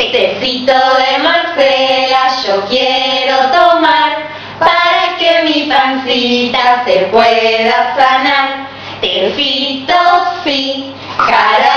Tecito de Marcela yo quiero tomar para que mi pancita se pueda sanar. Tecito sí, cara